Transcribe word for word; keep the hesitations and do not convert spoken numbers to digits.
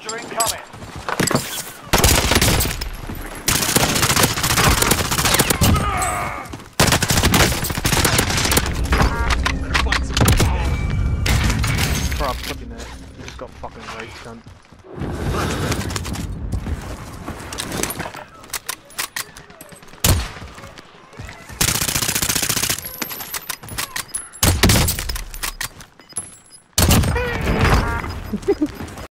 Diffuser incoming. Bro, I'm flipping that. You just got fucking raped, cunt.